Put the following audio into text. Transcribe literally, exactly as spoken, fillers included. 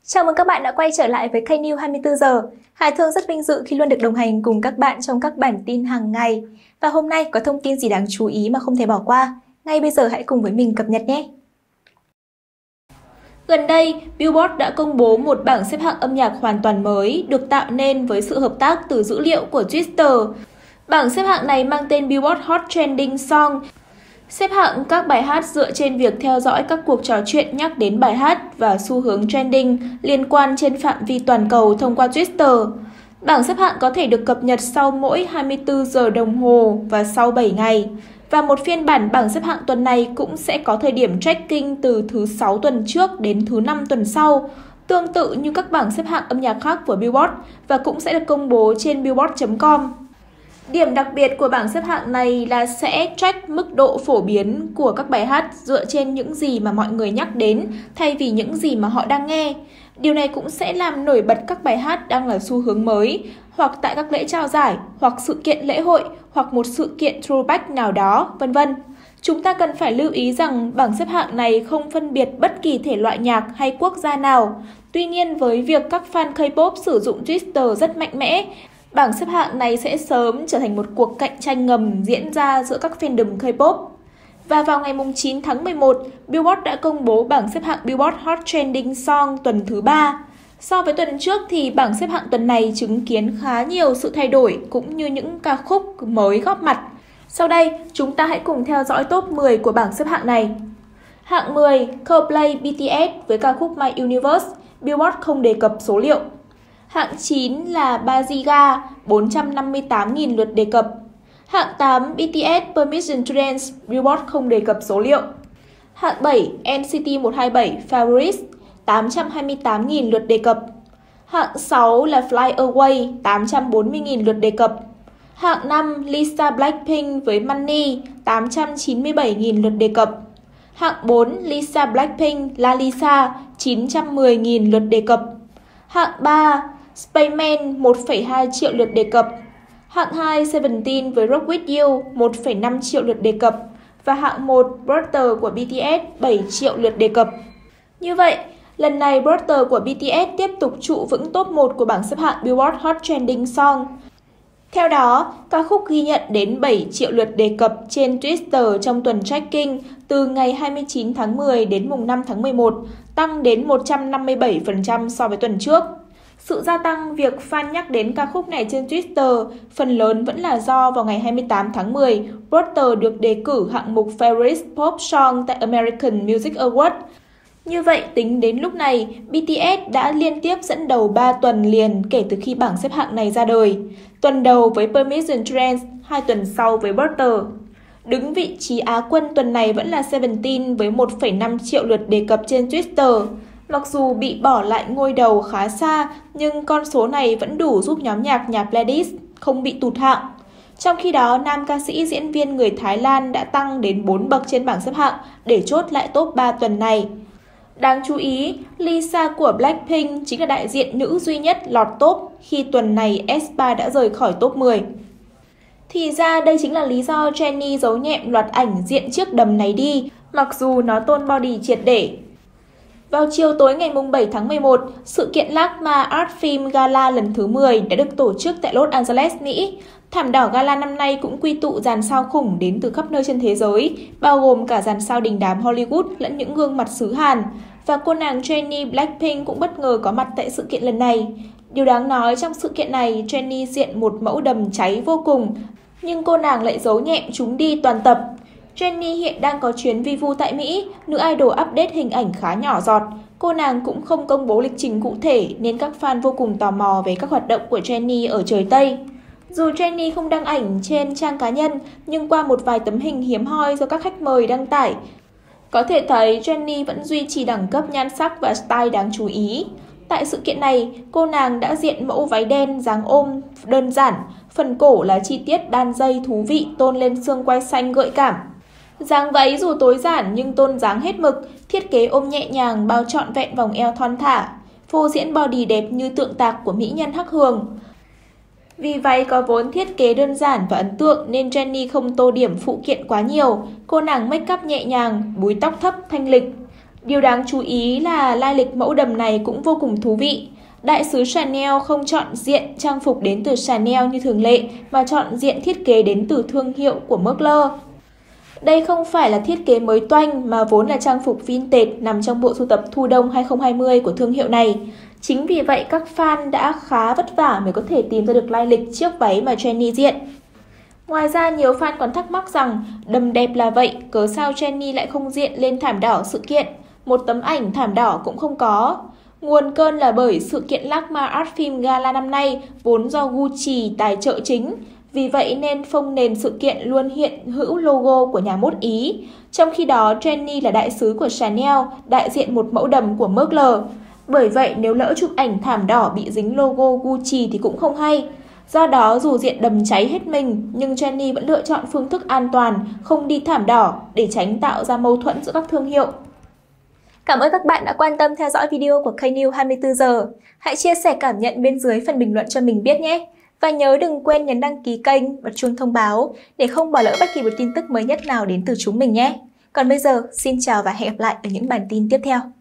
Chào mừng các bạn đã quay trở lại với kênh News hai mươi tư giờ. Hải Thương rất vinh dự khi luôn được đồng hành cùng các bạn trong các bản tin hàng ngày. Và hôm nay có thông tin gì đáng chú ý mà không thể bỏ qua? Ngay bây giờ hãy cùng với mình cập nhật nhé! Gần đây, Billboard đã công bố một bảng xếp hạng âm nhạc hoàn toàn mới được tạo nên với sự hợp tác từ dữ liệu của Twitter. Bảng xếp hạng này mang tên Billboard Hot Trending Song, xếp hạng các bài hát dựa trên việc theo dõi các cuộc trò chuyện nhắc đến bài hát và xu hướng trending liên quan trên phạm vi toàn cầu thông qua Twitter. Bảng xếp hạng có thể được cập nhật sau mỗi hai mươi tư giờ đồng hồ và sau bảy ngày. Và một phiên bản bảng xếp hạng tuần này cũng sẽ có thời điểm tracking từ thứ sáu tuần trước đến thứ năm tuần sau, tương tự như các bảng xếp hạng âm nhạc khác của Billboard, và cũng sẽ được công bố trên billboard chấm com. Điểm đặc biệt của bảng xếp hạng này là sẽ track mức độ phổ biến của các bài hát dựa trên những gì mà mọi người nhắc đến thay vì những gì mà họ đang nghe. Điều này cũng sẽ làm nổi bật các bài hát đang là xu hướng mới, hoặc tại các lễ trao giải, hoặc sự kiện lễ hội, hoặc một sự kiện throwback nào đó, vân vân. Chúng ta cần phải lưu ý rằng bảng xếp hạng này không phân biệt bất kỳ thể loại nhạc hay quốc gia nào. Tuy nhiên, với việc các fan K-pop sử dụng Twitter rất mạnh mẽ, bảng xếp hạng này sẽ sớm trở thành một cuộc cạnh tranh ngầm diễn ra giữa các fandom K-pop. Và vào ngày chín tháng mười một, Billboard đã công bố bảng xếp hạng Billboard Hot Trending Song tuần thứ ba. So với tuần trước thì bảng xếp hạng tuần này chứng kiến khá nhiều sự thay đổi cũng như những ca khúc mới góp mặt. Sau đây, chúng ta hãy cùng theo dõi top mười của bảng xếp hạng này. Hạng mười, Coldplay bê tê ét với ca khúc My Universe, Billboard không đề cập số liệu. Hạng chín là Baziga, bốn trăm năm mươi tám nghìn lượt đề cập. Hạng tám, bê tê ét Permission to Dance, Billboard không đề cập số liệu. Hạng bảy, en xê tê một hai bảy Favorites, tám trăm hai mươi tám nghìn lượt đề cập. Hạng sáu là Fly Away, tám trăm bốn mươi nghìn lượt đề cập. Hạng năm, Lisa Blackpink với Money, tám trăm chín mươi bảy nghìn lượt đề cập. Hạng bốn, Lisa Blackpink, La Lisa, chín trăm mười nghìn lượt đề cập. Hạng ba, Spaceman, một phẩy hai triệu lượt đề cập. Hạng hai, Seventeen với Rock With You, một phẩy năm triệu lượt đề cập. Và hạng một, Brother của bê tê ét, bảy triệu lượt đề cập. Như vậy, lần này Brother của bê tê ét tiếp tục trụ vững top một của bảng xếp hạng Billboard Hot Trending Song. Theo đó, ca khúc ghi nhận đến bảy triệu lượt đề cập trên Twitter trong tuần tracking từ ngày hai mươi chín tháng mười đến mùng năm tháng mười một, tăng đến một trăm năm mươi bảy phần trăm so với tuần trước. Sự gia tăng việc fan nhắc đến ca khúc này trên Twitter phần lớn vẫn là do vào ngày hai mươi tám tháng mười, Brother được đề cử hạng mục Favorite Pop Song tại American Music Awards. Như vậy, tính đến lúc này, bê tê ét đã liên tiếp dẫn đầu ba tuần liền kể từ khi bảng xếp hạng này ra đời. Tuần đầu với Permission to Dance, hai tuần sau với Brother. Đứng vị trí Á quân tuần này vẫn là Seventeen với một phẩy năm triệu lượt đề cập trên Twitter. Mặc dù bị bỏ lại ngôi đầu khá xa, nhưng con số này vẫn đủ giúp nhóm nhạc nhà Pledis không bị tụt hạng. Trong khi đó, nam ca sĩ diễn viên người Thái Lan đã tăng đến bốn bậc trên bảng xếp hạng để chốt lại top ba tuần này. Đáng chú ý, Lisa của Blackpink chính là đại diện nữ duy nhất lọt top khi tuần này aespa đã rời khỏi top mười. Thì ra đây chính là lý do Jennie giấu nhẹm loạt ảnh diện chiếc đầm này đi, mặc dù nó tôn body triệt để. Vào chiều tối ngày bảy tháng mười một, sự kiện LACMA Art Film Gala lần thứ mười đã được tổ chức tại Los Angeles, Mỹ. Thảm đỏ gala năm nay cũng quy tụ dàn sao khủng đến từ khắp nơi trên thế giới, bao gồm cả dàn sao đình đám Hollywood lẫn những gương mặt xứ Hàn. Và cô nàng Jennie Blackpink cũng bất ngờ có mặt tại sự kiện lần này. Điều đáng nói trong sự kiện này, Jennie diện một mẫu đầm cháy vô cùng, nhưng cô nàng lại giấu nhẹm chúng đi toàn tập. Jennie hiện đang có chuyến vi vu tại Mỹ, nữ idol update hình ảnh khá nhỏ giọt. Cô nàng cũng không công bố lịch trình cụ thể nên các fan vô cùng tò mò về các hoạt động của Jennie ở trời Tây. Dù Jennie không đăng ảnh trên trang cá nhân, nhưng qua một vài tấm hình hiếm hoi do các khách mời đăng tải, có thể thấy Jennie vẫn duy trì đẳng cấp nhan sắc và style đáng chú ý. Tại sự kiện này, cô nàng đã diện mẫu váy đen dáng ôm đơn giản, phần cổ là chi tiết đan dây thú vị tôn lên xương quai xanh gợi cảm. Dáng váy dù tối giản nhưng tôn dáng hết mực, thiết kế ôm nhẹ nhàng bao trọn vẹn vòng eo thon thả, phô diễn body đẹp như tượng tạc của mỹ nhân Hắc Hường. Vì váy có vốn thiết kế đơn giản và ấn tượng nên Jennie không tô điểm phụ kiện quá nhiều, cô nàng make up nhẹ nhàng, búi tóc thấp thanh lịch. Điều đáng chú ý là lai lịch mẫu đầm này cũng vô cùng thú vị. Đại sứ Chanel không chọn diện trang phục đến từ Chanel như thường lệ, mà chọn diện thiết kế đến từ thương hiệu của Mugler. Đây không phải là thiết kế mới toanh mà vốn là trang phục vintage nằm trong bộ sưu tập thu đông hai không hai không của thương hiệu này. Chính vì vậy các fan đã khá vất vả mới có thể tìm ra được lai lịch chiếc váy mà Jennie diện. Ngoài ra nhiều fan còn thắc mắc rằng đầm đẹp là vậy, cớ sao Jennie lại không diện lên thảm đỏ sự kiện, một tấm ảnh thảm đỏ cũng không có. Nguồn cơn là bởi sự kiện LACMA Art Film Gala năm nay vốn do Gucci tài trợ chính, vì vậy nên phông nền sự kiện luôn hiện hữu logo của nhà mốt Ý. Trong khi đó Jennie là đại sứ của Chanel, đại diện một mẫu đầm của Mugler. Bởi vậy nếu lỡ chụp ảnh thảm đỏ bị dính logo Gucci thì cũng không hay. Do đó dù diện đầm cháy hết mình, nhưng Jennie vẫn lựa chọn phương thức an toàn, không đi thảm đỏ để tránh tạo ra mâu thuẫn giữa các thương hiệu. Cảm ơn các bạn đã quan tâm theo dõi video của K-News hai mươi tư giờ. Hãy chia sẻ cảm nhận bên dưới phần bình luận cho mình biết nhé. Và nhớ đừng quên nhấn đăng ký kênh, bật chuông thông báo để không bỏ lỡ bất kỳ một tin tức mới nhất nào đến từ chúng mình nhé. Còn bây giờ, xin chào và hẹn gặp lại ở những bản tin tiếp theo.